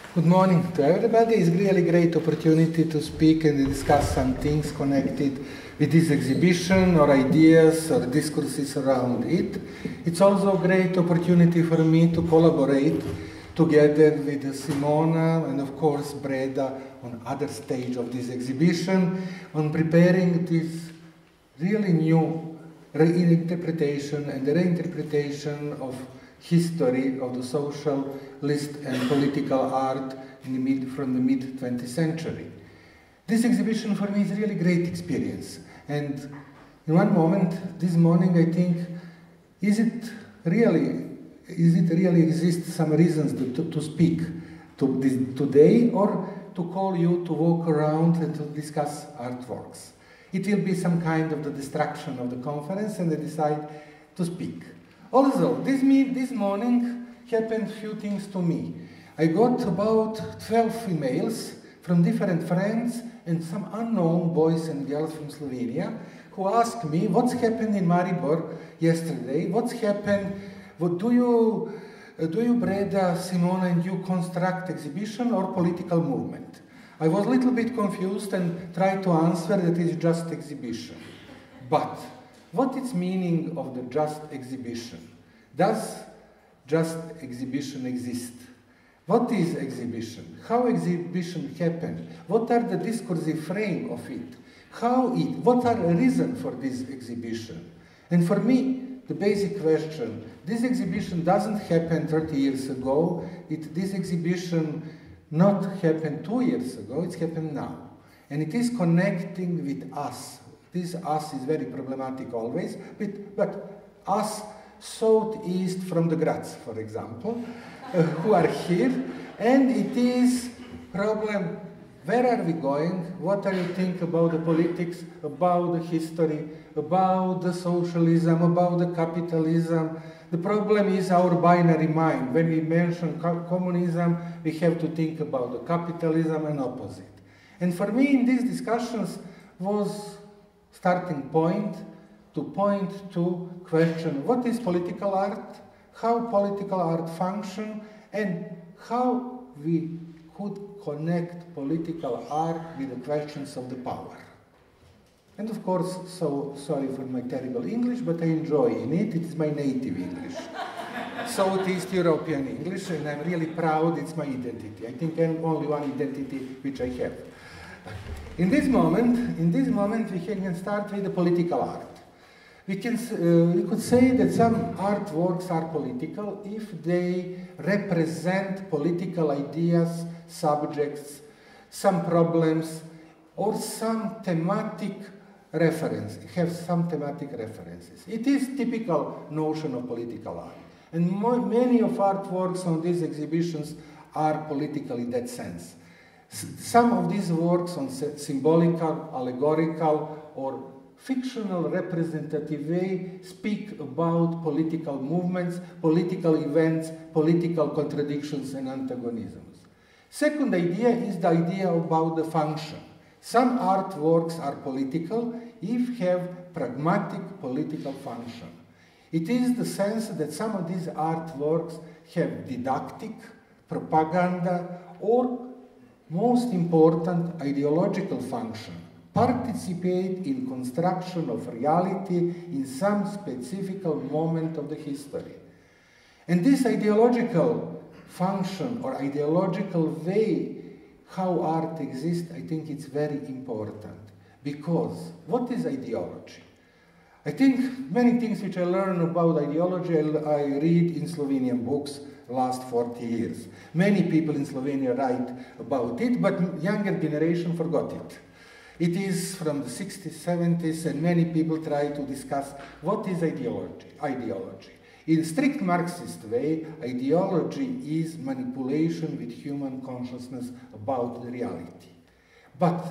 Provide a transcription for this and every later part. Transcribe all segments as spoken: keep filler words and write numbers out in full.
Good morning to everybody. It's really great opportunity to speak and discuss some things connected with this exhibition or ideas or discourses around it. It's also a great opportunity for me to collaborate together with Simona and of course Breda on other stage of this exhibition on preparing this really new reinterpretation and reinterpretation of history of the socialist and political art in the mid, from the mid twentieth century. This exhibition for me is a really great experience. And in one moment, this morning, I think, is it really, is it really exist some reasons to, to, to speak to this today or to call you to walk around and to discuss artworks? It will be some kind of the distraction of the conference and I decide to speak. Also, this, me, this morning happened few things to me. I got about twelve emails from different friends and some unknown boys and girls from Slovenia who asked me what's happened in Maribor yesterday, what's happened, what do you, uh, do you, Breda, Simona, and you construct exhibition or political movement? I was a little bit confused and tried to answer that it's just exhibition. But what is meaning of the just exhibition? Does just exhibition exist? What is exhibition? How exhibition happen? What are the discursive frame of it? How it? What are the reasons for this exhibition? And for me, the basic question, this exhibition doesn't happen thirty years ago. It, this exhibition not happened two years ago, it's happened now. And it is connecting with us. This us is very problematic always, but, but us southeast from the Graz, for example, uh, who are here, and it is problem, where are we going, what do you think about the politics, about the history, about the socialism, about the capitalism. The problem is our binary mind. When we mention co communism, we have to think about the capitalism and opposite. And for me, in these discussions was starting point to point to question what is political art, how political art function, and how we could connect political art with the questions of the power. And of course, so sorry for my terrible English, but I enjoy in it. It is my native English. Southeast European English, and I'm really proud it's my identity. I think I'm only one identity which I have. In this moment, in this moment, we can start with the political art. We can, uh, we could say that some artworks are political if they represent political ideas, subjects, some problems, or some thematic reference, have some thematic references. It is typical notion of political art. And more, many of artworks on these exhibitions are political in that sense. Some of these works on symbolical, allegorical, or fictional representative way speak about political movements, political events, political contradictions and antagonisms. Second idea is the idea about the function. Some artworks are political if have pragmatic political function. It is the sense that some of these artworks have didactic, propaganda, or most important, ideological function, participate in construction of reality in some specific moment of the history. And this ideological function or ideological way how art exists, I think it's very important. Because what is ideology? I think many things which I learn about ideology, I read in Slovenian books last forty years. Many people in Slovenia write about it, but younger generation forgot it. It is from the sixties, seventies, and many people try to discuss what is ideology. Ideology. In strict Marxist way, ideology is manipulation with human consciousness about the reality. But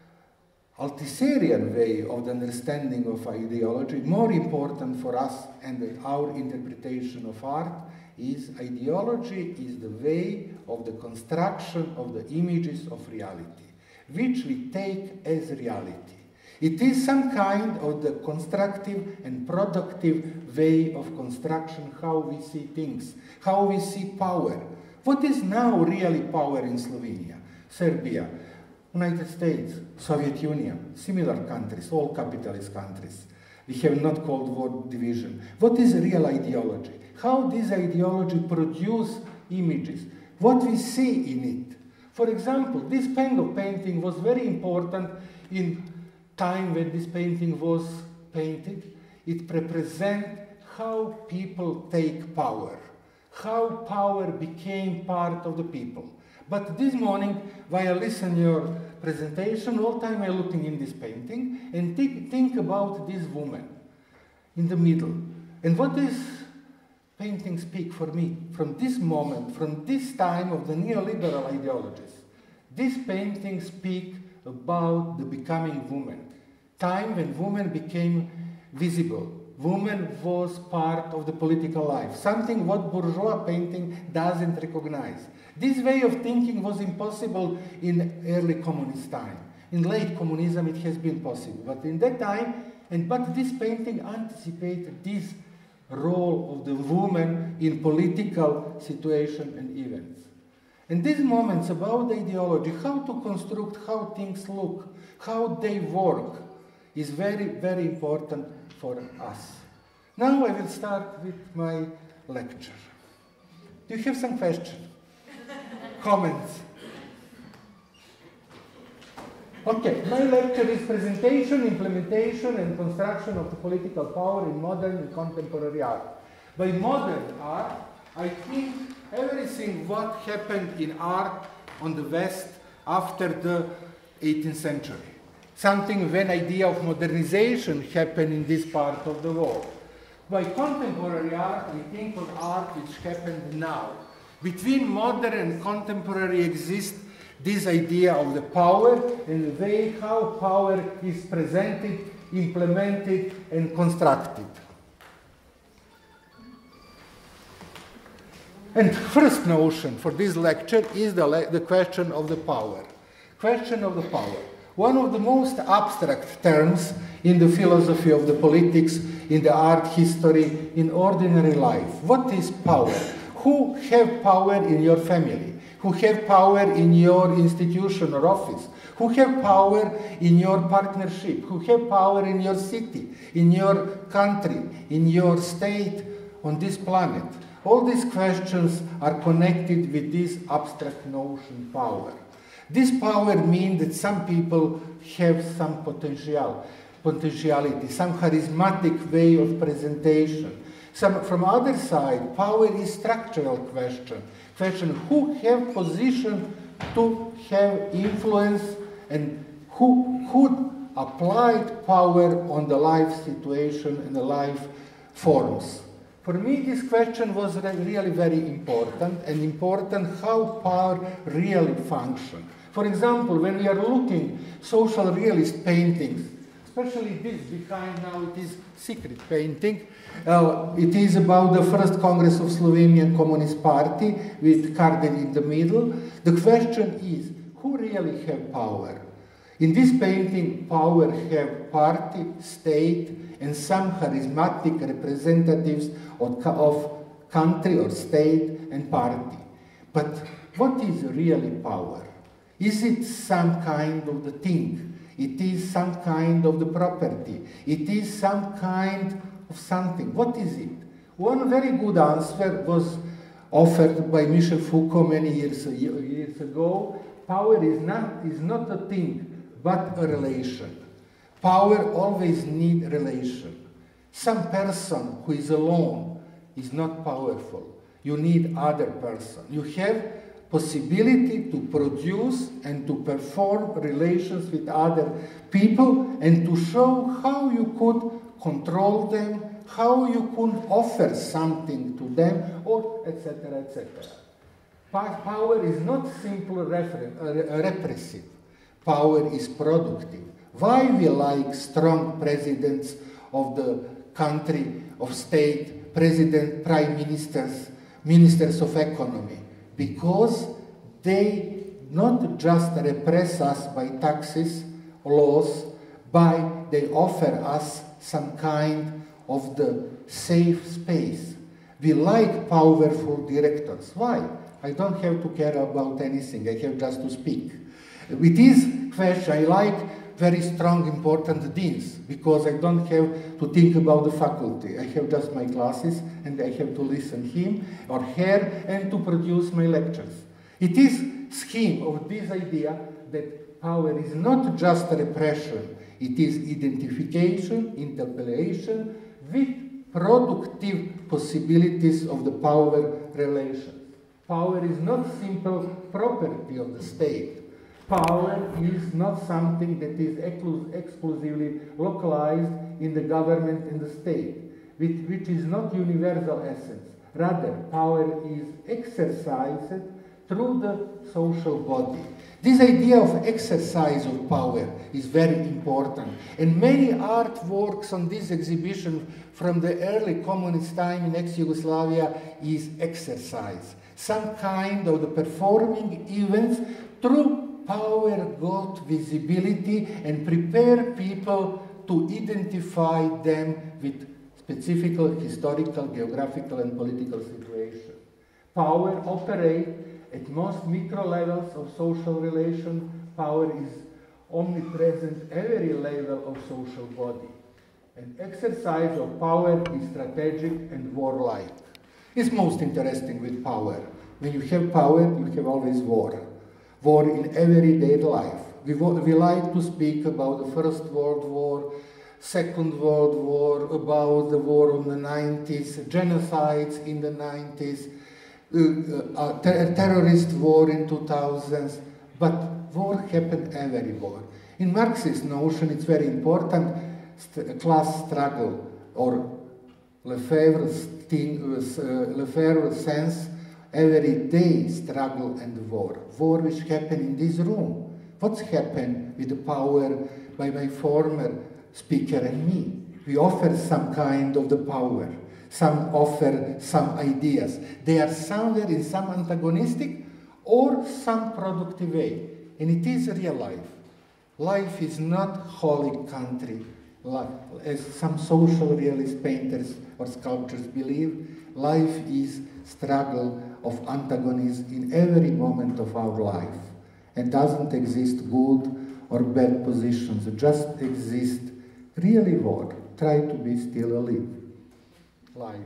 Althusserian way of the understanding of ideology, more important for us and our interpretation of art, is ideology is the way of the construction of the images of reality, which we take as reality. It is some kind of the constructive and productive way of construction, how we see things, how we see power, What is now really power in Slovenia, Serbia, United States, Soviet Union, similar countries, all capitalist countries? We have not Cold War division. What is real ideology? How this ideology produce images? What we see in it? For example, this kind of painting was very important in time when this painting was painted. It represents how people take power, how power became part of the people. But this morning, while I listen to your presentation, all the time I'm looking in this painting and think, think about this woman in the middle. And what this painting speak for me from this moment, from this time of the neoliberal ideologies? This painting speak about the becoming woman, time when woman became visible. Woman was part of the political life, something what bourgeois painting doesn't recognize. This way of thinking was impossible in early communist time. In late communism it has been possible, but in that time, and but this painting anticipated this role of the woman in political situation and events. And these moments about the ideology, how to construct, how things look, how they work, is very, very important for us. Now I will start with my lecture. Do you have some questions? Comments? Okay, my lecture is presentation, implementation, and construction of the political power in modern and contemporary art. By modern art, I think everything what happened in art on the West after the eighteenth century. Something when idea of modernization happened in this part of the world. By contemporary art, I think of art which happened now. Between modern and contemporary exists this idea of the power and the way how power is presented, implemented, and constructed. And first notion for this lecture is the, le the question of the power. Question of the power. One of the most abstract terms in the philosophy of the politics, in the art history, in ordinary life. What is power? Who have power in your family? Who have power in your institution or office? Who have power in your partnership? Who have power in your city, in your country, in your state, on this planet? All these questions are connected with this abstract notion, power. This power means that some people have some potential, potentiality, some charismatic way of presentation. Some, from other side, power is structural question. Question who have position to have influence and who could apply power on the life situation and the life forms. For me, this question was really very important, and important how power really functions. For example, when we are looking social realist paintings, especially this behind now, it is secret painting. Uh, it is about the first Congress of Slovenian Communist Party with Cardinal in the middle. The question is, who really have power? In this painting, power have party, state, and some charismatic representatives of, of country or state and party. But what is really power? Is it some kind of the thing? It is some kind of the property. It is some kind of something. What is it? One very good answer was offered by Michel Foucault many years, years ago. Power is not, is not a thing, but a relation. Power always needs relation. Some person who is alone is not powerful. You need other person. You have possibility to produce and to perform relations with other people and to show how you could control them, how you could offer something to them, or et cetera, et cetera. Power is not simply repressive. Power is productive. Why we like strong presidents of the country, of state, president, prime ministers, ministers of economy? Because they not just repress us by taxes, laws, but they offer us some kind of the safe space. We like powerful directors. Why? I don't have to care about anything. I have just to speak. With this question, I like very strong, important deans, because I don't have to think about the faculty. I have just my classes, and I have to listen him or her, and to produce my lectures. It is scheme of this idea that power is not just repression, it is identification, interpellation with productive possibilities of the power relations. Power is not simple property of the state. Power is not something that is exclusively localized in the government and the state, which is not universal essence. Rather, power is exercised through the social body. This idea of exercise of power is very important, and many artworks on this exhibition from the early communist time in ex-Yugoslavia is exercise. Some kind of the performing events through power got visibility and prepare people to identify them with specific historical, geographical, and political situations. Power operates at most micro levels of social relation. Power is omnipresent at every level of social body. And exercise of power is strategic and warlike. It's most interesting with power. When you have power, you have always war. War in everyday life. We, we like to speak about the First World War, Second World War, about the war in the nineties, genocides in the nineties, uh, uh, ter terrorist war in two thousands, but war happened everywhere. In Marxist notion, it's very important, st class struggle, or Lefebvre's, uh, Lefebvre's sense, everyday struggle and war. War which happened in this room. What's happened with the power by my former speaker and me? We offer some kind of the power. Some offer some ideas. They are somewhere in some antagonistic or some productive way. And it is real life. Life is not holy country, like, as some social realist painters or sculptors believe. Life is struggle of antagonism in every moment of our life. And doesn't exist good or bad positions, just exist really war. Try to be still alive. Life.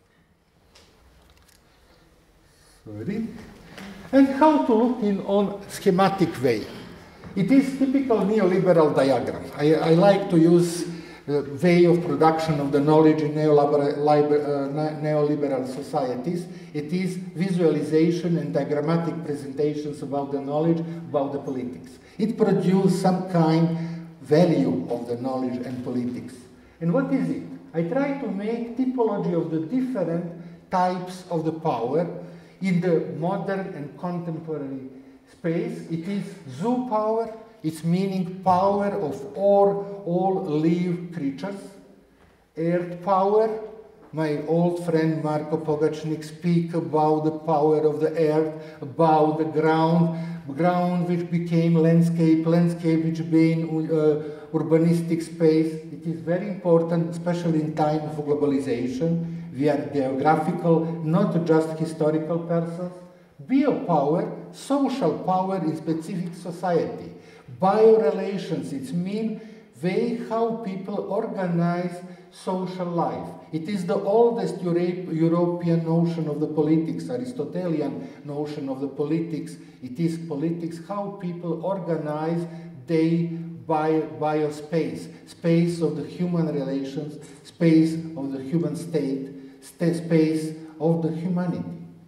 Sorry. And how to look in on schematic way. It is typical neoliberal diagram. I, I like to use the way of production of the knowledge in neoliberal, uh, neoliberal societies. It is visualization and diagrammatic presentations about the knowledge, about the politics. It produces some kind value of the knowledge and politics. And what is it? I try to make typology of the different types of the power in the modern and contemporary space. It is zoo power. It's meaning power of all, all live creatures. Earth power. My old friend Marko Pogačnik speak about the power of the earth, about the ground, ground which became landscape, landscape which became uh, urbanistic space. It is very important, especially in time of globalization. We are geographical, not just historical persons. Biopower, social power in specific society. Biorelations, it means way how people organize social life. It is the oldest Europe, European notion of the politics, Aristotelian notion of the politics. It is politics, how people organize their bio, biospace, space of the human relations, space of the human state, space of the humanity.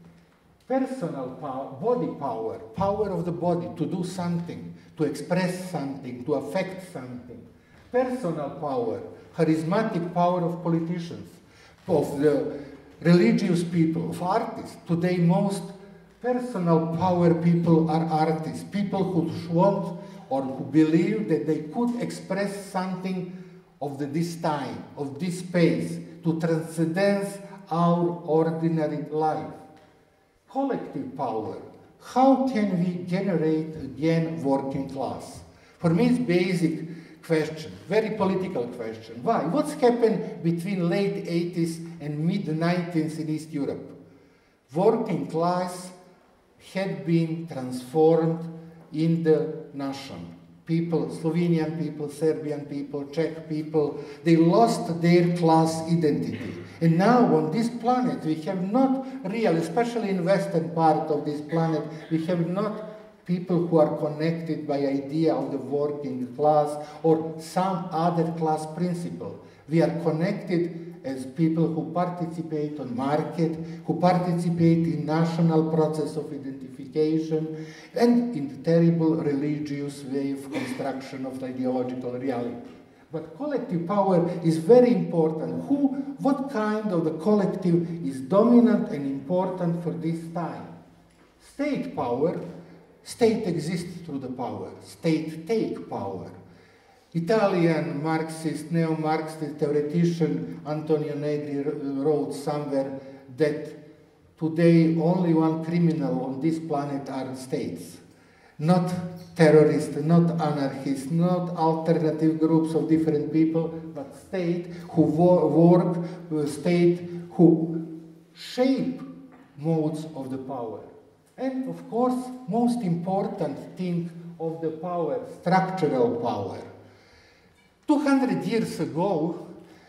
Personal power, body power, power of the body to do something, to express something, to affect something. Personal power, charismatic power of politicians, of the religious people, of artists. Today most personal power people are artists, people who want or who believe that they could express something of the, this time, of this space, to transcend our ordinary life. Collective power. How can we generate again working class? For me it's basic question, very political question. Why? What's happened between late eighties and mid nineties in East Europe? Working class had been transformed in the nation. People, Slovenian people, Serbian people, Czech people, they lost their class identity. And now on this planet we have not real, especially in western part of this planet, we have not people who are connected by idea of the working class or some other class principle. We are connected as people who participate on market, who participate in national process of identification, and in the terrible religious way of construction of ideological reality. But collective power is very important. Who, what kind of the collective is dominant and important for this time? State power, state exists through the power, state take power. Italian Marxist, neo-Marxist theoretician Antonio Negri wrote somewhere that today only one criminal on this planet are states. Not terrorists, not anarchists, not alternative groups of different people, but state who work, state who shape modes of the power. And of course, most important thing of the power, structural power. two hundred years ago,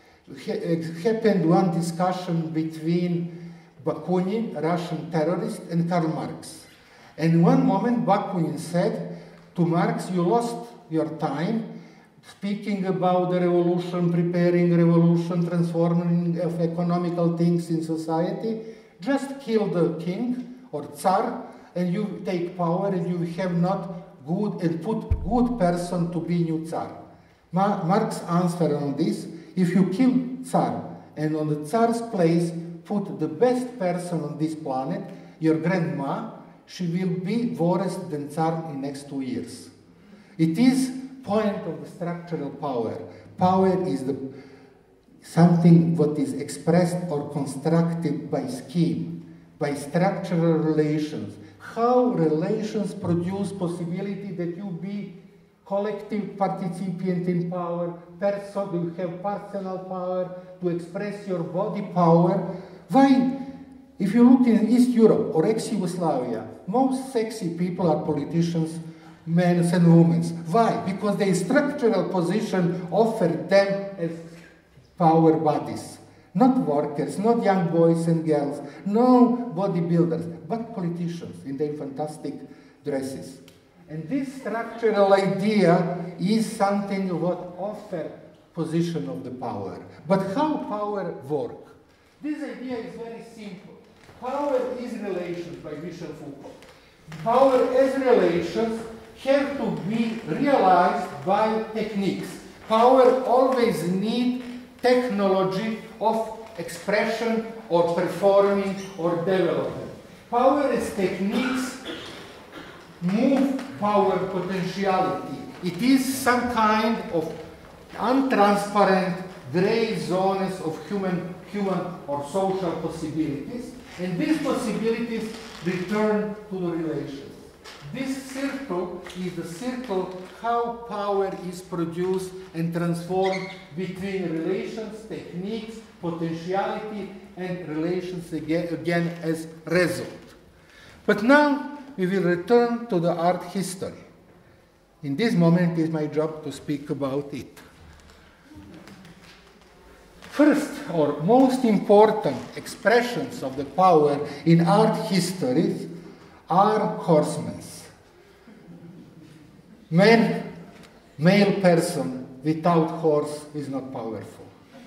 happened one discussion between Bakunin, Russian terrorist, and Karl Marx. And one moment Bakunin said to Marx, you lost your time speaking about the revolution, preparing revolution, transforming of economical things in society. Just kill the king or Tsar and you take power and you have not good and put good person to be new Tsar. Ma Marx answered on this, if you kill Tsar and on the Tsar's place put the best person on this planet, your grandma, she will be worse than Tsar in next two years. It is point of the structural power. Power is the something what is expressed or constructed by scheme, by structural relations. How relations produce possibility that you be collective participant in power, person, you have personal power to express your body power. Why? If you look in East Europe or ex-Yugoslavia, most sexy people are politicians, men and women. Why? Because their structural position offered them as power bodies. Not workers, not young boys and girls, no bodybuilders, but politicians in their fantastic dresses. And this structural idea is something what offer position of the power. But how power work? This idea is very simple. Power is relations by Michel Foucault. Power as relations have to be realized by techniques. Power always need technology of expression or performing or development. Power as techniques move power potentiality. It is some kind of untransparent gray zones of human, human or social possibilities, and these possibilities return to the relations. This circle is the circle how power is produced and transformed between relations, techniques, potentiality, and relations again, again as result. But now we will return to the art history. In this moment, it is my job to speak about it. First or most important expressions of the power in art histories are horsemen. Man, male person without horse is not powerful.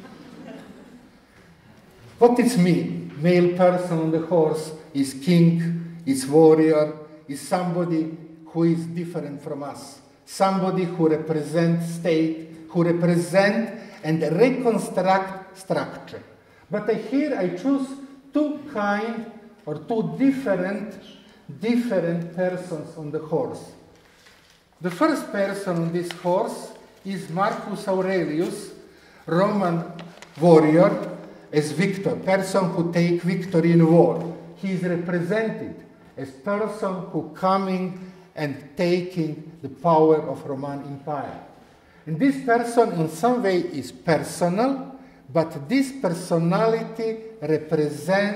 What does it mean? Male person on the horse is king, is warrior, is somebody who is different from us. Somebody who represents state, who represent and reconstruct structure. But here I choose two kind or two different, different persons on the horse. The first person on this horse is Marcus Aurelius, Roman warrior, as victor, person who take victory in war. He is represented as person who coming and taking the power of Roman Empire. And this person in some way is personal, but this personality represents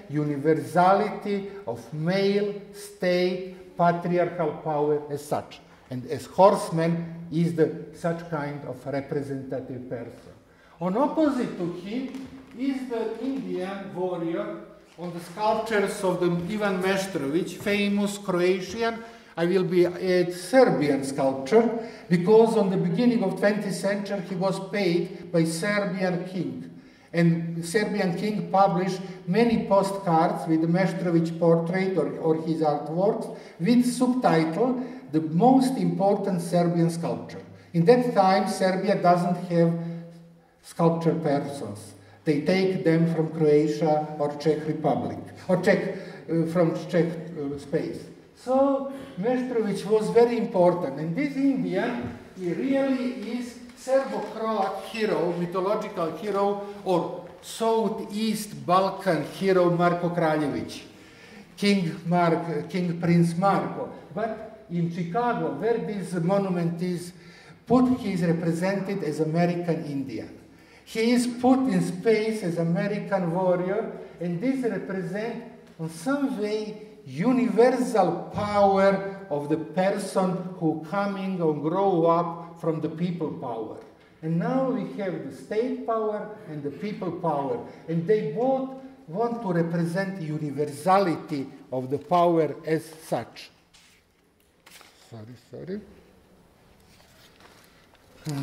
universality of male state patriarchal power as such. And as horseman is the such kind of representative person. On opposite to him is the Indian warrior on the sculptures of the Ivan Meštrović, famous Croatian, I will be a Serbian sculptor, because on the beginning of twentieth century he was paid by Serbian king. And the Serbian king published many postcards with the Meštrović portrait or, or his artworks with subtitle, the most important Serbian sculpture. In that time, Serbia doesn't have sculpture persons. They take them from Croatia or Czech Republic, or Czech, uh, from Czech uh, space. So Meštrović was very important, and this Indian, he really is Serbo-Croat hero, mythological hero, or Southeast Balkan hero Marko Kraljević, King, Mark, King Prince Marko. But in Chicago, where this monument is put, he is represented as American Indian. He is put in space as American warrior, and this represents, in some way, universal power of the person who coming or grow up from the people power. And now we have the state power and the people power, and they both want to represent universality of the power as such. Sorry, sorry. Hmm.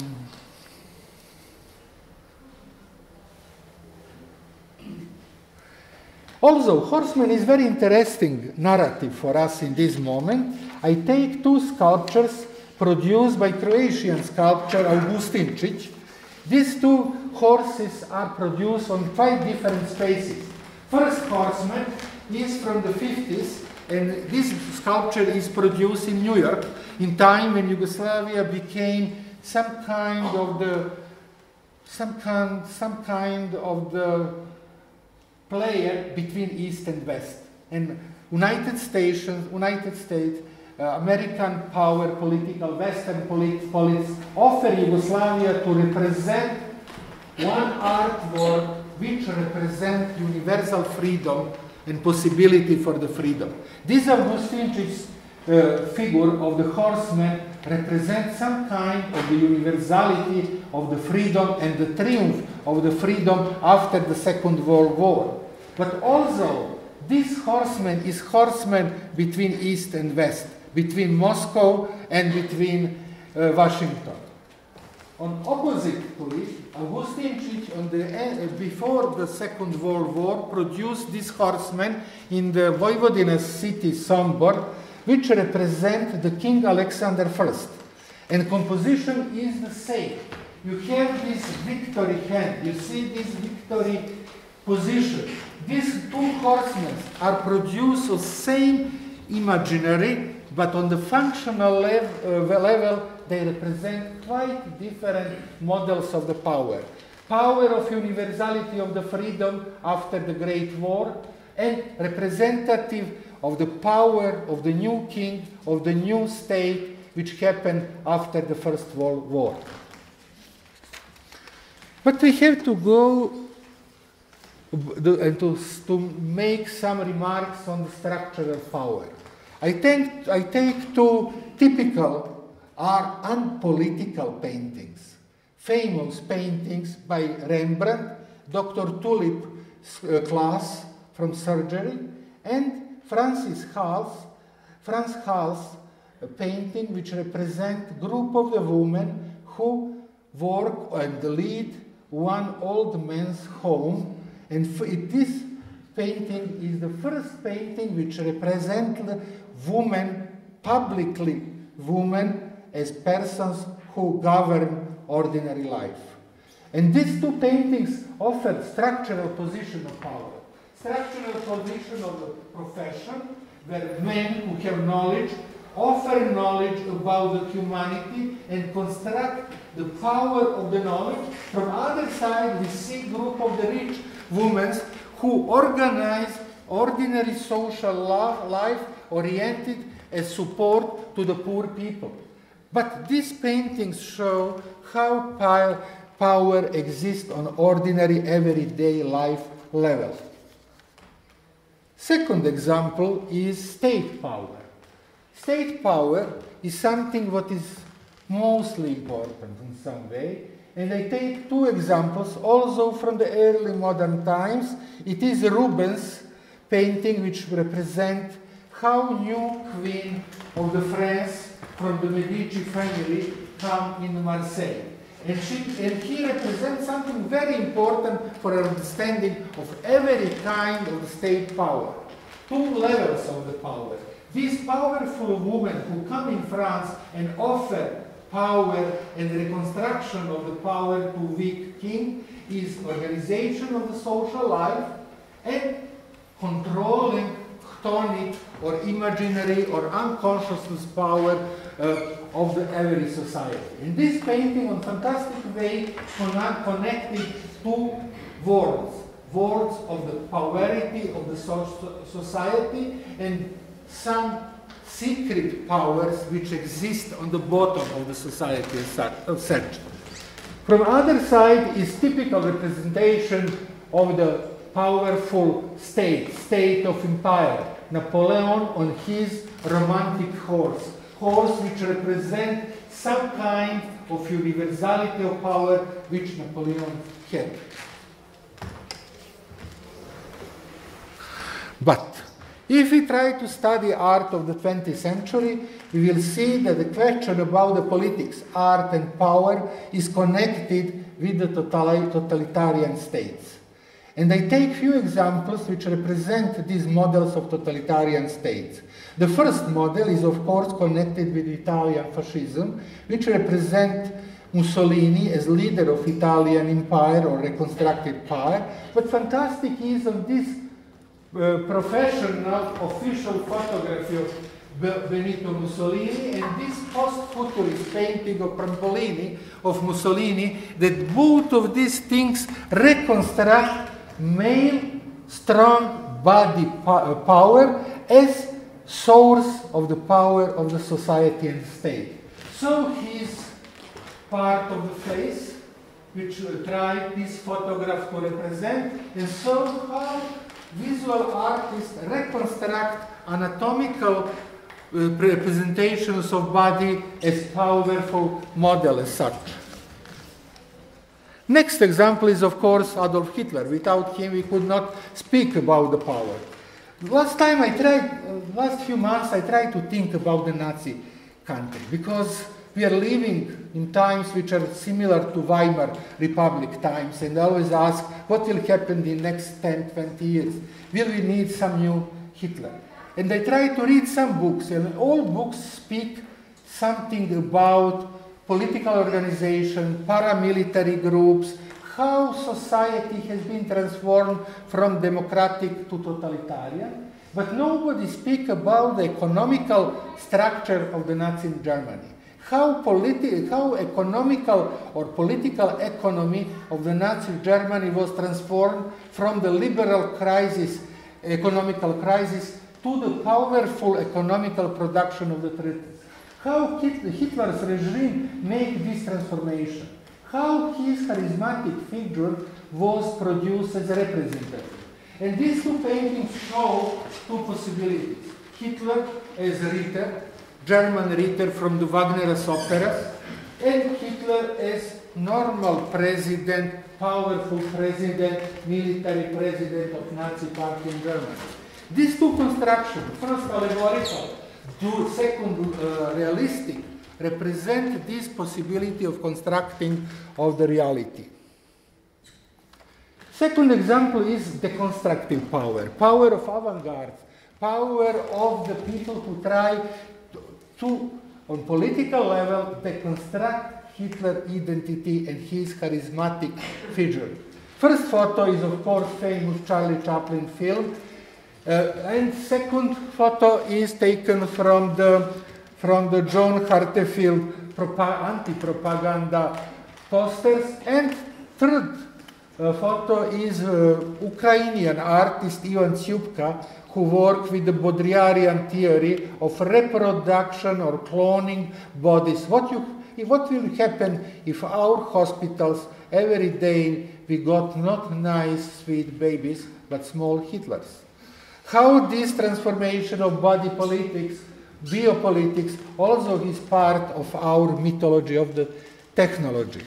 Also, Horseman is very interesting narrative for us in this moment. I take two sculptures produced by Croatian sculptor Augustinčić. These two horses are produced on five different spaces. First Horseman is from the fifties, and this sculpture is produced in New York in time when Yugoslavia became some kind of the some kind some kind of the player between East and West. And United States, United States, uh, American power, political, Western polit politics offer Yugoslavia to represent one artwork which represents universal freedom and possibility for the freedom. This Augustinčić's uh, figure of the horseman represents some kind of the universality of the freedom and the triumph of the freedom after the Second World War. But also, this horseman is horseman between East and West, between Moscow and between uh, Washington. On opposite to it, Augustinčić, on the end, before the Second World War, produced this horseman in the Vojvodina's city Sombor, which represent the King Alexander First. And composition is the same. You have this victory hand, you see this victory position. These two horsemen are produced of same imaginary, but on the functional lev uh, level, they represent quite different models of the power. Power of universality of the freedom after the Great War, and representative of the power of the new king, of the new state, which happened after the First World War. But we have to go and to, to make some remarks on the structural power. I take, I take two typical or unpolitical paintings. Famous paintings by Rembrandt, Doctor Tulip's uh, class from surgery, and Francis Hall's, Franz Hall's uh, painting, which represent group of the women who work and lead one old man's home. And it, this painting is the first painting which represents women, publicly women, as persons who govern ordinary life. And these two paintings offer structural position of power. Structural position of the profession, where men who have knowledge offer knowledge about the humanity and construct the power of the knowledge. From other side, we see group of the rich women who organize ordinary social life oriented as support to the poor people. But these paintings show how power exists on ordinary everyday life level. Second example is state power. State power is something what is mostly important in some way, and I take two examples also from the early modern times. It is Rubens' painting which represent how new queen of the France from the Medici family come in Marseille. And, she, and he represents something very important for understanding of every kind of state power. Two levels of the power. These powerful women who come in France and offer power and reconstruction of the power to weak king is organization of the social life and controlling chthonic or imaginary or unconscious power uh, of the every society. In this painting, in a fantastic way, connect, connected two worlds, worlds of the polarity of the so society and some secret powers which exist on the bottom of the society as such. From other side is typical representation of the powerful state, state of empire. Napoleon on his romantic horse, horse which represent some kind of universality of power which Napoleon had. But if we try to study art of the twentieth century, we will see that the question about the politics, art and power is connected with the totalitarian states. And I take few examples which represent these models of totalitarian states. The first model is of course connected with Italian fascism, which represent Mussolini as leader of Italian empire or reconstructed power. But fantastic is on this uh, professional official photography of Benito Mussolini and this post-futurist painting of Prampolini of Mussolini, that both of these things reconstruct male strong body po power as source of the power of the society and state. So his part of the face, which uh, tried this photograph to represent, and so how visual artists reconstruct anatomical uh, representations of body as powerful model as such. Next example is, of course, Adolf Hitler. Without him, we could not speak about the power. Last time I tried, uh, last few months, I tried to think about the Nazi country, because we are living in times which are similar to Weimar Republic times, and I always ask, what will happen in the next ten, twenty years? Will we need some new Hitler? And I try to read some books, and all books speak something about political organization, paramilitary groups, how society has been transformed from democratic to totalitarian, but nobody speaks about the economical structure of the Nazi Germany. How, politi how economical or political economy of the Nazi Germany was transformed from the liberal crisis, economical crisis, to the powerful economical production of the treaties. How Hitler's regime made this transformation. How his charismatic figure was produced as a representative. And these two paintings show two possibilities. Hitler as Ritter, German Ritter from the Wagner's operas, and Hitler as normal president, powerful president, military president of Nazi Party in Germany. These two constructions, first allegorical, do second uh, realistic, represent this possibility of constructing of the reality. Second example is deconstructive power, power of avant-garde, power of the people who try to, to, on political level, deconstruct Hitler's identity and his charismatic figure. First photo is, of course, famous Charlie Chaplin film, uh, and second photo is taken from the from the John Hartefield anti-propaganda posters, and third uh, photo is uh, Ukrainian artist Ivan Tsupka, who worked with the Baudrillardian theory of reproduction or cloning bodies. What, you, what will happen if our hospitals every day we got not nice sweet babies, but small Hitlers? How this transformation of body politics, biopolitics, also is part of our mythology of the technology.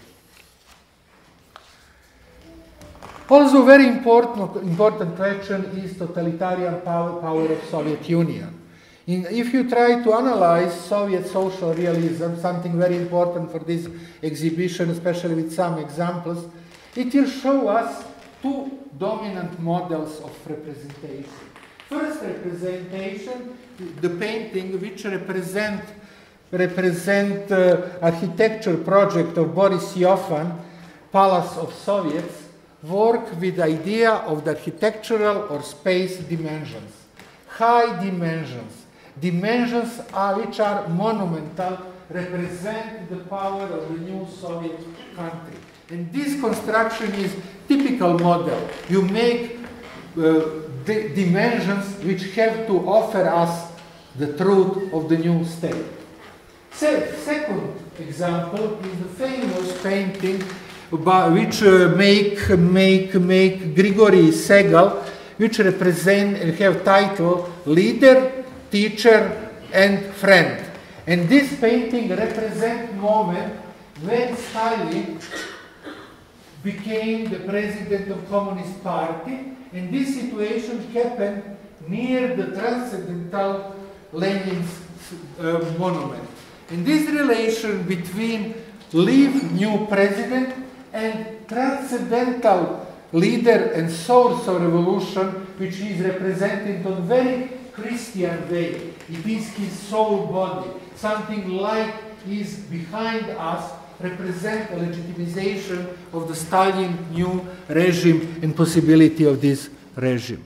Also very important, important question is totalitarian power, power of Soviet Union. In, if you try to analyze Soviet social realism, something very important for this exhibition, especially with some examples, it will show us two dominant models of representation. First representation, the painting which represent, represent uh, architecture project of Boris Yofan, Palace of Soviets, work with the idea of the architectural or space dimensions, high dimensions, dimensions are, which are monumental, represent the power of the new Soviet country. And this construction is typical model. You make uh, the dimensions which have to offer us the truth of the new state. Se second example is the famous painting by which uh, make, make, make Grigory Segal, which represent and have title Leader, Teacher, and Friend. And this painting represents moment when Stalin became the president of Communist Party, and this situation happened near the Transcendental Lenin's uh, monument. And this relation between live new president and transcendental leader and source of revolution, which is represented in a very Christian way. It is his soul body, something like is behind us, represent a legitimization of the Stalin new regime and possibility of this regime.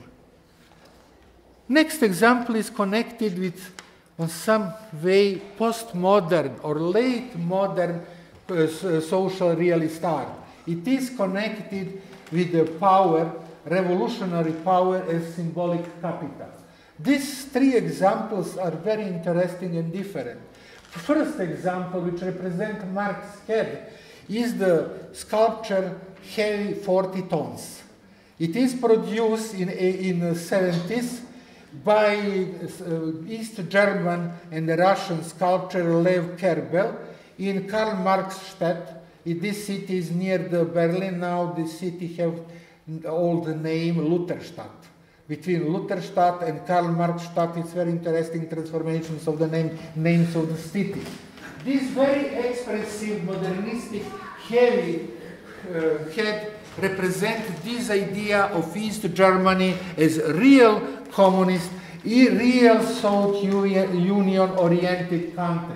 Next example is connected with, in some way, postmodern or late modern uh, social realist art. It is connected with the power, revolutionary power as symbolic capital. These three examples are very interesting and different. The first example, which represents Marx's head, is the sculpture Heavy forty tons. It is produced in in the seventies by uh, East German and the Russian sculptor Lev Kerbel in Karl Marxstadt. In this city is near the Berlin now. This city have all the name Lutherstadt. Between Lutherstadt and Karl Marxstadt, it's very interesting transformations of the name, names of the cities. This very expressive, modernistic, heavy uh, head represents this idea of East Germany as real communist, real South Union-oriented country.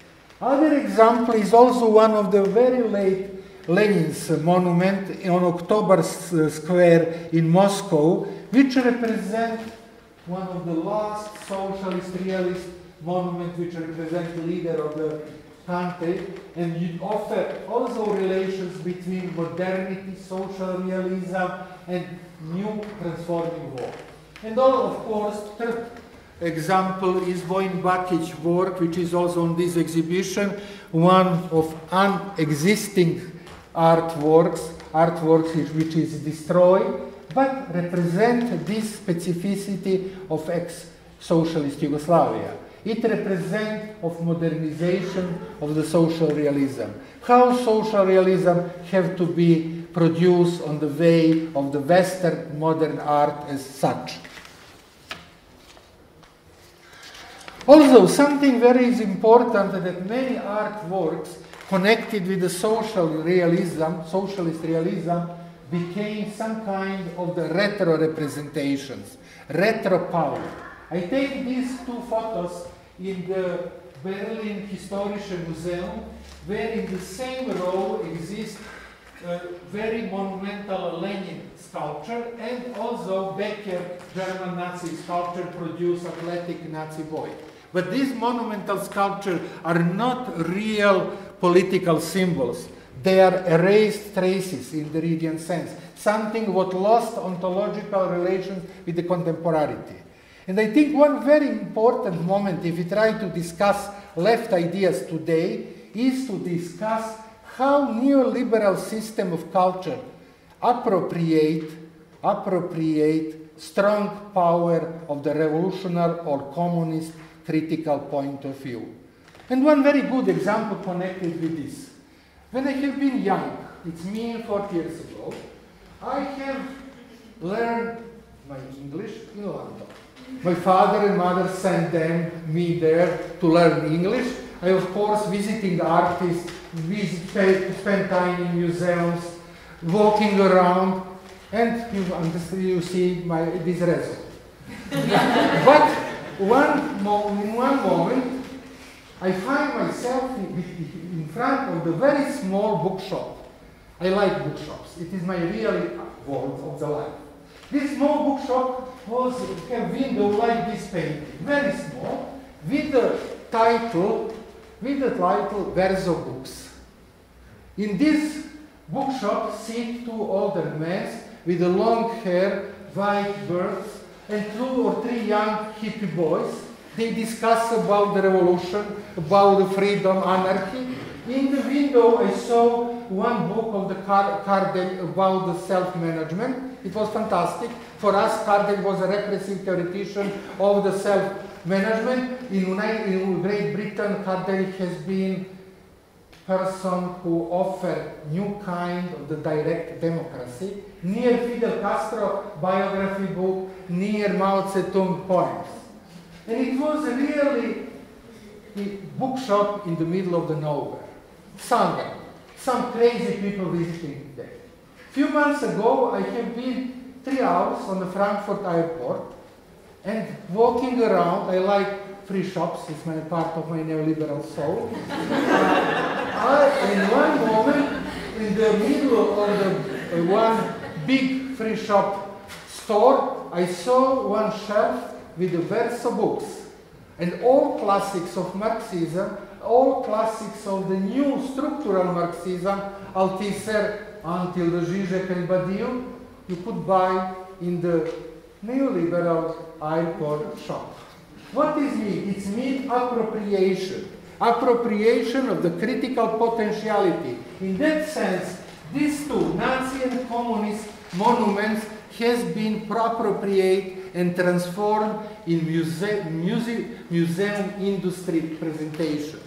Other example is also one of the very late Lenin's monument on October Square in Moscow, which represent one of the last socialist realist monuments which represent the leader of the country, and you offer also relations between modernity, social realism, and new transforming work. And all, of course, third example is Vojin Bakic's work, which is also on this exhibition, one of unexisting artworks, artworks which is destroyed, but represent this specificity of ex-socialist Yugoslavia. It represents of modernization of the social realism. How social realism have to be produced on the way of the Western modern art as such. Also, something very important that many artworks connected with the social realism, socialist realism, became some kind of the retro representations, retro power. I take these two photos in the Berlin Historische Museum, where in the same row exists a very monumental Lenin sculpture and also Becker German Nazi sculpture produced athletic Nazi boy. But these monumental sculptures are not real political symbols. They are erased traces in the Redian sense, something what lost ontological relations with the contemporaneity. And I think one very important moment, if we try to discuss left ideas today, is to discuss how neoliberal system of culture appropriate, appropriate strong power of the revolutionary or communist critical point of view. And one very good example connected with this. When I have been young, it's me forty years ago, I have learned my English in London. My father and mother sent them, me there to learn English. I, of course, visiting artists, visit, spend time in museums, walking around, and you understand, you see my, this result. But one mo in one moment, I find myself in, in front of the very small bookshop. I like bookshops. It is my real world of the life. This small bookshop was a window like this painting, very small, with the title, with the title Verso Books. In this bookshop sit two older men with the long hair, white birds, and two or three young hippie boys. They discuss about the revolution, about the freedom, anarchy. In the window I saw one book of the Kardec about the self-management. It was fantastic. For us, Kardec was a repressive theoretician of the self-management. In, in Great Britain, Kardec has been person who offered new kind of the direct democracy, near Fidel Castro biography book, near Mao Zedong poems. And it was really a bookshop in the middle of the nowhere. Somewhere. Some crazy people visiting there. A few months ago, I have been three hours on the Frankfurt airport, and walking around, I like free shops, it's my part of my neoliberal soul. uh, I, in one moment, in the middle of the uh, one big free shop store, I saw one shelf with the Verso books, and all classics of Marxism, all classics of the new structural Marxism, Althusser until the Zizek and Badiou, you could buy in the neoliberal airport shop. What is mean? It's mean appropriation. Appropriation of the critical potentiality. In that sense, these two, Nazi and communist monuments, has been appropriated and transformed in muse muse museum industry presentation.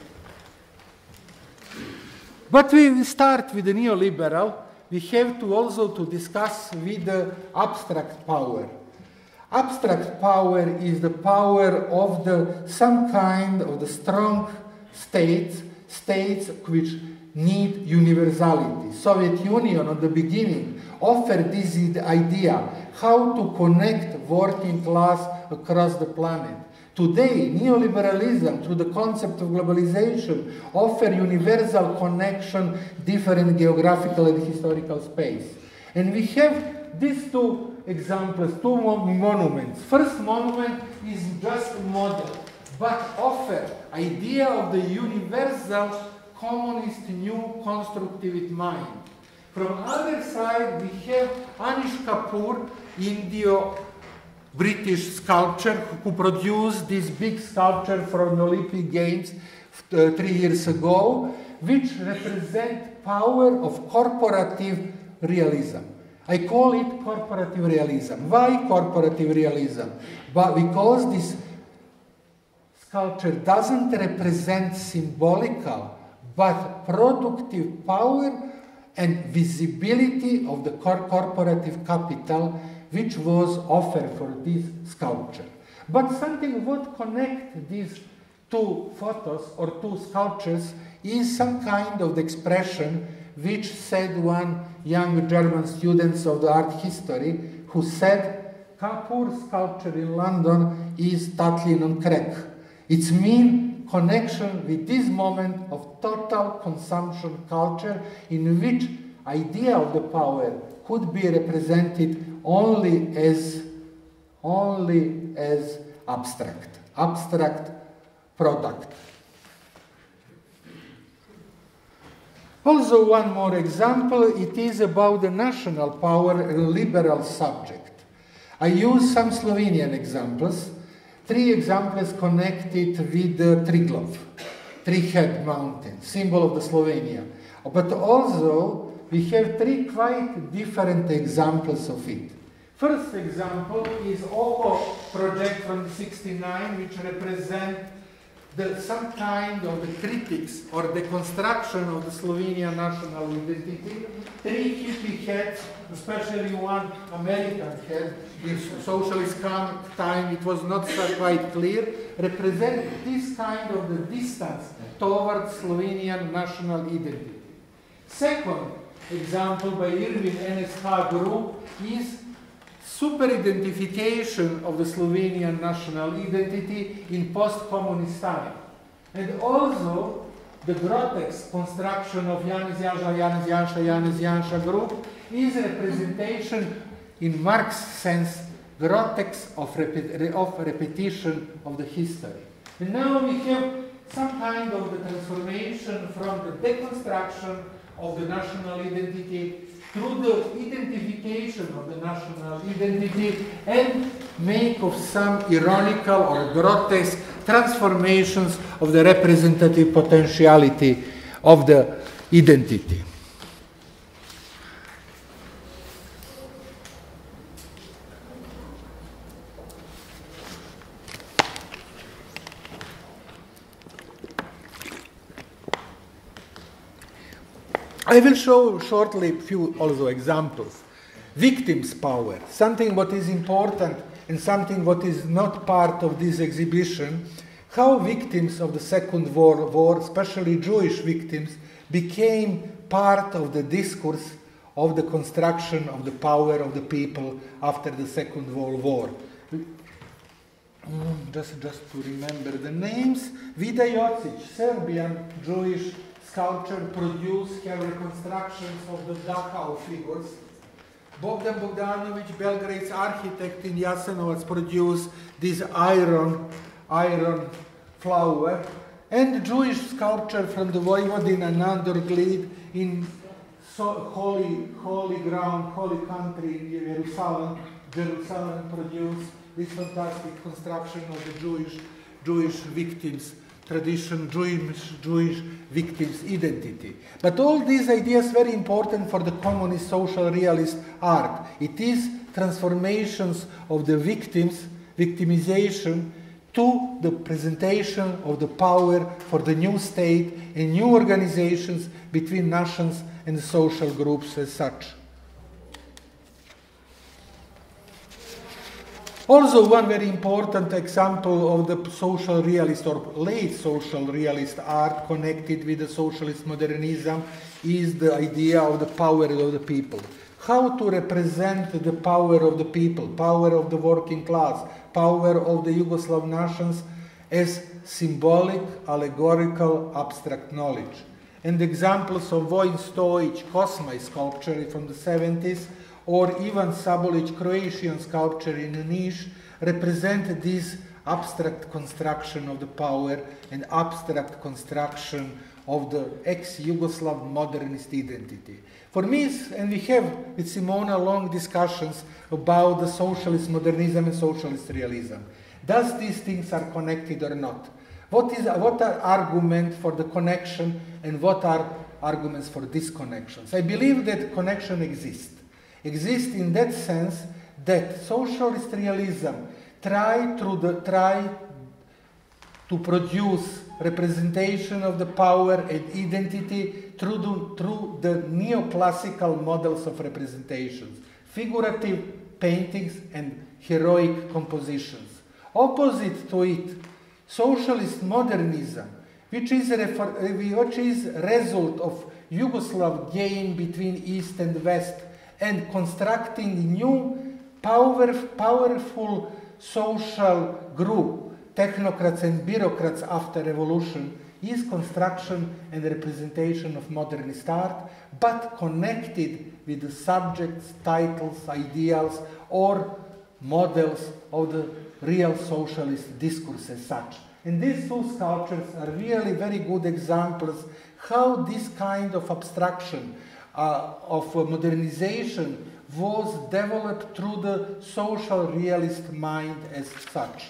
But we start with the neoliberal. We have to also to discuss with the abstract power. Abstract power is the power of the some kind of the strong states, states which need universality. Soviet Union at the beginning offered this idea how to connect working class across the planet. Today, neoliberalism, through the concept of globalization, offer universal connection, different geographical and historical space. And we have these two examples, two monuments. First monument is just a model, but offer idea of the universal communist new constructivist mind. From other side, we have Anish Kapoor, Indio-British sculptor, who produced this big sculpture from the Olympic Games uh, three years ago, which represent power of corporative realism. I call it corporative realism. Why corporative realism? But because this sculpture doesn't represent symbolical, but productive power and visibility of the cor corporative capital which was offered for this sculpture. But something would connect these two photos or two sculptures is some kind of the expression which said one young German student of the art history who said Kapoor sculpture in London is totally non crack. It's mean connection with this moment of total consumption culture in which idea of the power could be represented only as only as abstract, abstract product. Also, one more example, it is about the national power and liberal subject. I use some Slovenian examples, three examples connected with the Triglav, three-head mountain, symbol of the Slovenia. But also, we have three quite different examples of it. First example is Oko project from sixty-nine, which represent the, some kind of the critics or the construction of the Slovenian national identity. Three hippie heads, especially one American head, in socialist time it was not so quite clear, represent this kind of the distance towards Slovenian national identity. Second example by Irvin N S H group is super identification of the Slovenian national identity in post-communist time. And also the grotesque construction of Janez Janša, Janez Janša, Janez Janša group is representation in Marx's sense, grotesque of, rep of repetition of the history. And now we have some kind of the transformation from the deconstruction of the national identity through the identification of the national identity and make of some ironical or grotesque transformations of the representative potentiality of the identity. I will show shortly a few also examples. Victims' power, something what is important and something what is not part of this exhibition, how victims of the Second World War, especially Jewish victims, became part of the discourse of the construction of the power of the people after the Second World War. Just, just to remember the names, Vida Jocic, Serbian Jewish sculpture, produced her reconstructions of the Dachau figures. Bogdan Bogdanović, Belgrade's architect in Jasenovac, produced this iron, iron flower. And Jewish sculpture from the Vojvodina, Nandor Glid, in so holy, holy ground, holy country in Jerusalem, Jerusalem produced this fantastic construction of the Jewish, Jewish victims tradition, Jewish, Jewish victims' identity. But all these ideas are very important for the communist social realist art. It is transformations of the victims, victimization, to the presentation of the power for the new state and new organizations between nations and social groups as such. Also, one very important example of the social realist or late social realist art connected with the socialist modernism is the idea of the power of the people. How to represent the power of the people, power of the working class, power of the Yugoslav nations as symbolic, allegorical, abstract knowledge. And examples of Vojin Stojić, Kosmaj sculpture from the seventies, or Ivan Sabolić, Croatian sculpture in Niš, represent this abstract construction of the power and abstract construction of the ex-Yugoslav modernist identity. For me, and we have with Simona long discussions about the socialist modernism and socialist realism. Does these things are connected or not? What, is, what are arguments for the connection and what are arguments for disconnections? I believe that connection exists. Exists in that sense that socialist realism try, through the, try to produce representation of the power and identity through the, through the neoclassical models of representations, figurative paintings and heroic compositions. Opposite to it, socialist modernism, which is a which is result of Yugoslav game between East and West, and constructing new power, powerful social group, technocrats and bureaucrats after revolution, is construction and representation of modernist art, but connected with the subjects, titles, ideals, or models of the real socialist discourse as such. And these two sculptures are really very good examples how this kind of abstraction Uh, of uh, modernization was developed through the social realist mind as such.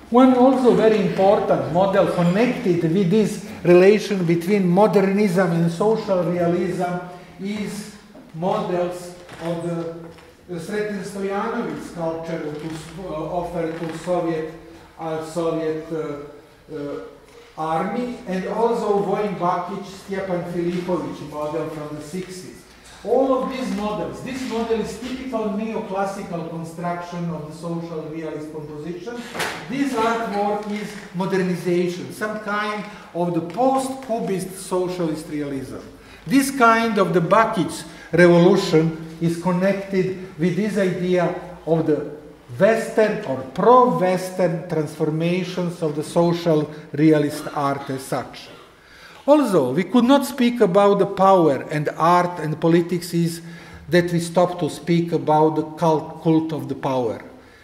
One also very important model connected with this relation between modernism and social realism is models of the, the Sreten Stojanović sculpture to, uh, offered to Soviet, uh, Soviet uh, uh, army, and also Vojin Bakić, Stjepan Filipović model from the sixties. All of these models, this model is typical neoclassical construction of the social realist composition. This artwork is modernization, some kind of the post-Cubist socialist realism. This kind of the Bakić revolution is connected with this idea of the Western or pro-Western transformations of the social realist art as such. Also, we could not speak about the power and art and politics is that we stop to speak about the cult, cult of the power,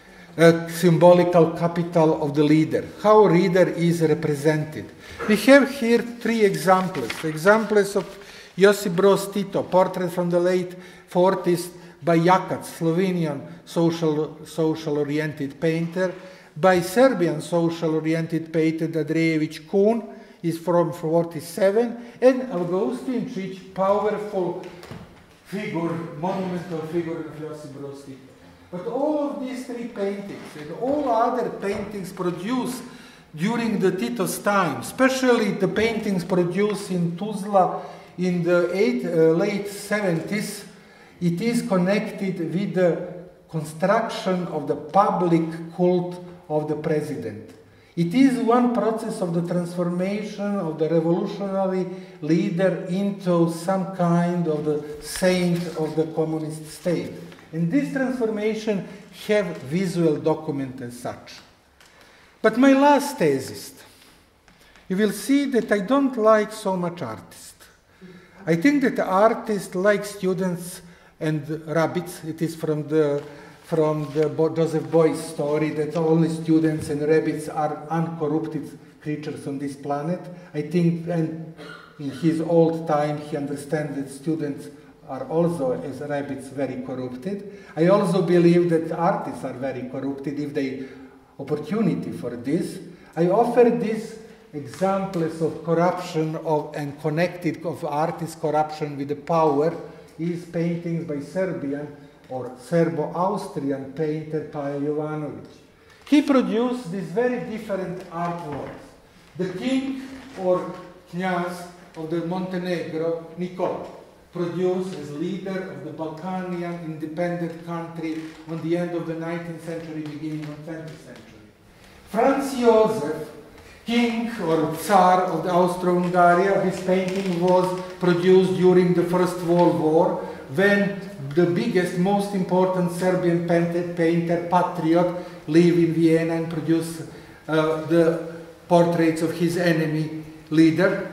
a symbolical capital of the leader, how a leader is represented. We have here three examples. Examples of Josip Broz Tito, portrait from the late forties by Jakac, Slovenian social, social-oriented painter, by Serbian social-oriented painter Andrejević Kun, is from forty-seven, and Augustin Čić, powerful figure, monumental figure of Josip Broz Tito. But all of these three paintings and all other paintings produced during the Tito's time, especially the paintings produced in Tuzla in the eight, uh, late seventies, it is connected with the construction of the public cult of the president. It is one process of the transformation of the revolutionary leader into some kind of the saint of the communist state. And this transformation have visual document as such. But my last thesis, you will see that I don't like so much artists. I think that the artists like students and rabbits. It is from the from the Joseph Beuys story that only students and rabbits are uncorrupted creatures on this planet. I think, and in his old time, he understands that students are also, as rabbits, very corrupted. I also believe that artists are very corrupted if they opportunity for this. I offer these examples of corruption of and connected of artist corruption with the power is paintings by Serbian or Serbo-Austrian painter Pajo Jovanović. He produced these very different artworks. The king or kniaz of the Montenegro, Nikola, produced as leader of the Balkanian independent country on the end of the nineteenth century, beginning of twentieth century. Franz Josef, king or Tsar of the Austro-Hungary, his painting was produced during the First World War, when the biggest, most important Serbian painter, painter patriot, lived in Vienna and produced uh, the portraits of his enemy leader.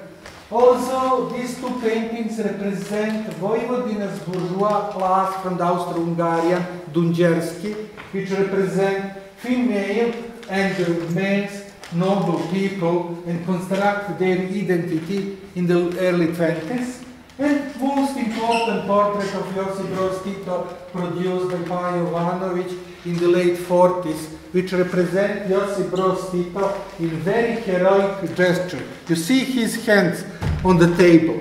Also, these two paintings represent Vojvodina's bourgeois class from the Austro-Hungarian, Dunjerski, which represent female and men's noble people and construct their identity in the early twenties. And most important portrait of Josip Broz Tito produced by Pajo Jovanović in the late forties, which represent Josip Broz Tito in very heroic gesture. You see his hands on the table.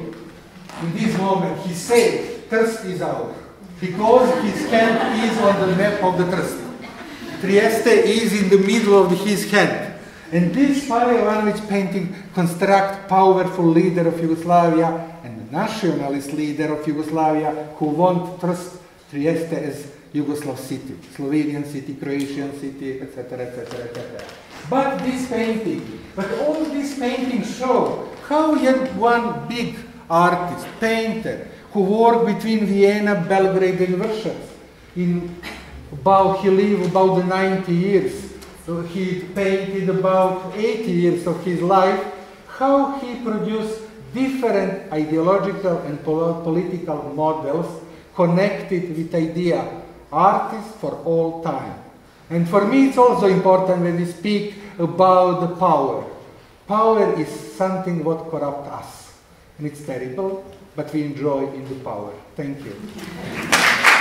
In this moment, he said, Trst is out, because his hand is on the map of the Trst. Trieste is in the middle of his hand. And this Pajo Jovanović painting construct powerful leader of Yugoslavia and nationalist leader of Yugoslavia who want Trst, Trieste as Yugoslav city, Slovenian city, Croatian city, et cetera, et cetera, et cetera. But this painting, but all these paintings show how yet one big artist, painter, who worked between Vienna, Belgrade, and Warsaw, in about he lived about the ninety years. So he painted about eighty years of his life, how he produced different ideological and political models connected with idea, artists for all time. And for me it's also important when we speak about the power. Power is something what corrupts us. And it's terrible, but we enjoy in the power. Thank you.